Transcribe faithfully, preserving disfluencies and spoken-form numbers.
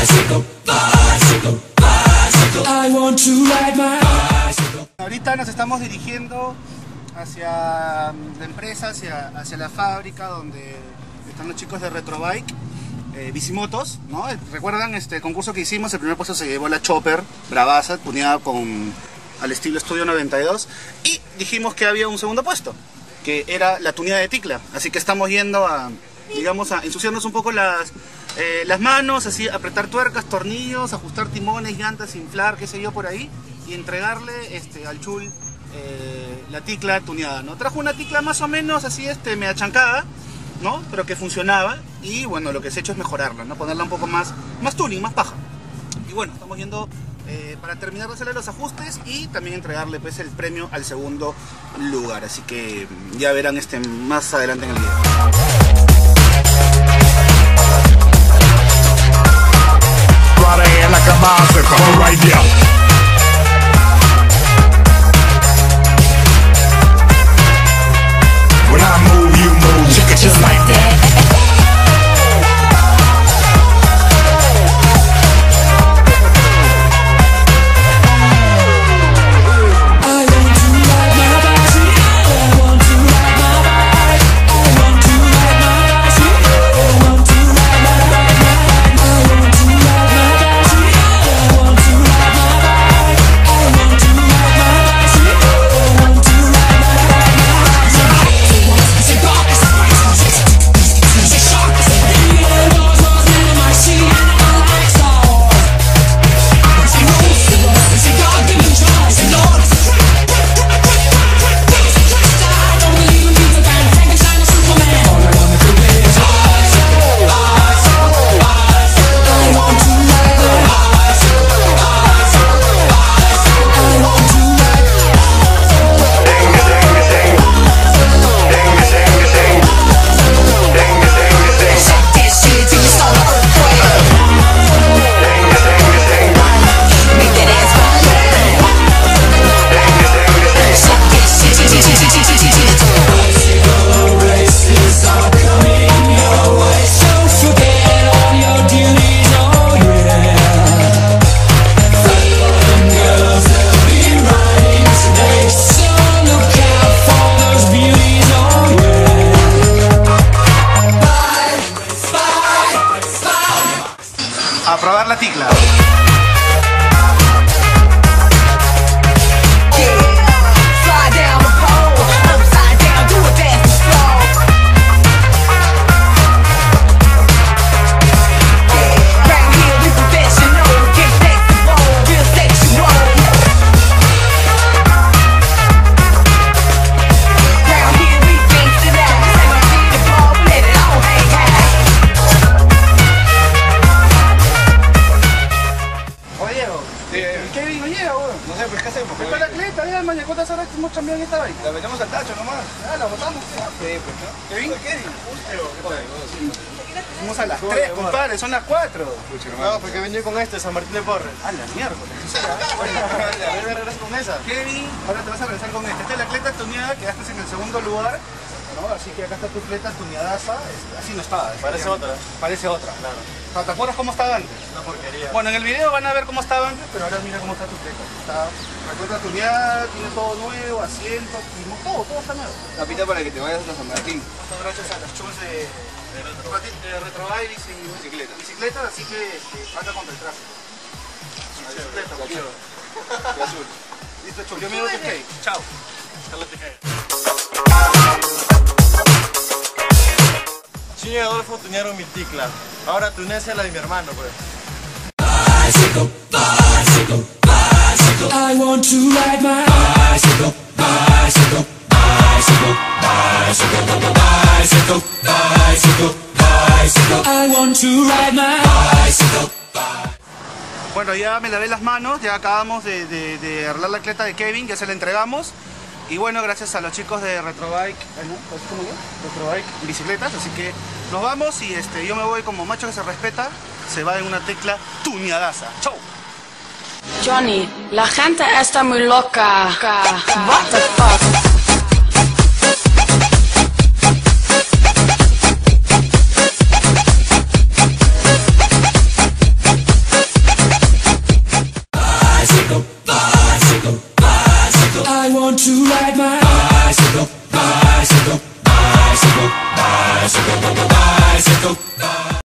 bicycle, bicycle, bicycle. I want to ride my bicycle. Ahorita nos estamos dirigiendo hacia la empresa, hacia, hacia la fábrica donde están los chicos de Retrobike, eh, Bicimotos, ¿no? ¿Recuerdan este concurso que hicimos? El primer puesto se llevó la Chopper Bravasa, tuneada con al estilo Studio noventa y dos, y dijimos que había un segundo puesto, que era la tuneada de Ticla, así que estamos yendo a, digamos, a ensuciarnos un poco las, eh, las manos, así apretar tuercas, tornillos, ajustar timones, llantas, inflar, qué sé yo por ahí, y entregarle este, al chul eh, la Ticla tuneada, ¿no? Trajo una Ticla más o menos así, este, media chancada, ¿no? Pero que funcionaba, y bueno, lo que se ha hecho es mejorarla, ¿no? Ponerla un poco más, más tuning, más paja. Y bueno, estamos yendo eh, para terminar de hacerle los ajustes y también entregarle pues el premio al segundo lugar, así que ya verán este más adelante en el video. Just like that. A probar la Ticla. Kevin no llega, weón. No sé, pues ¿qué hacemos? Está la cleta, ya, mañana, ¿cuántas horas hemos cambiado en esta vaina? La metemos al tacho nomás. Ah, la botamos. Sí, pues, ¿no? Kevin, Kevin. vamos a las tres, compadre, son las cuatro. No, porque venía con este, San Martín de Porres. A la miércoles. A ver, me regreso con esa. Kevin, ahora te vas a regresar con esta. Esta es la cleta tuneada, quedaste en el segundo lugar, ¿no? Así que acá está tu cleta tuneadaza. Así no estaba. Parece otra. Parece otra. Claro. ¿Te acuerdas cómo estaba antes? Una porquería. Bueno, en el video van a ver cómo estaba antes, pero ahora mira cómo está tu cleta. Está la cleta tuneada, tiene todo nuevo, asientos, todo, todo está nuevo. La pita para que te vayas a San Martín. Esto gracias a las chuls de, de Retrobike y Bicicleta. bicicletas, así que este, anda contra el tráfico. Una bicicleta, La quiero. Y azul. Listo, chul, yo me voy a tu skate. Chao. Chiño y Adolfo tunearon mi Ticla. Ahora tunece la de mi hermano, pues. Bicycle, bicycle, bicycle. I want to ride my bicycle, bicycle, bicycle, bicycle, bicycle, bicycle, bicycle. I want to ride my bicycle. Bueno, ya me lavé las manos, ya acabamos de, de, de arreglar la cleta de Kevin, ya se la entregamos. Y bueno, gracias a los chicos de Retrobike, ¿eh, no? ¿Cómo ya? Retrobike Bicicletas, así que nos vamos y este, yo me voy como macho que se respeta, se va en una Tecla tuneadaza. ¡Chau! Johnny, la gente está muy loca. What the fuck? want to ride my bicycle, bicycle, bicycle, bicycle, bicycle.